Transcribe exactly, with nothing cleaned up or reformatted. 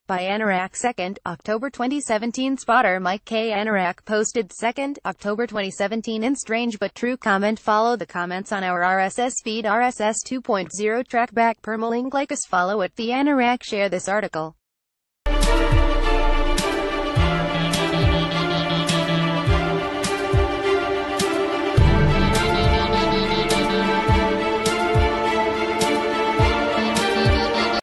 by Anorak. second October twenty seventeen Spotter Mike K. Anorak posted second October twenty seventeen in strange but true comment. Follow the comments on our R S S feed. R S S two point oh trackback permalink. Like us, follow at the Anorak. Share this article.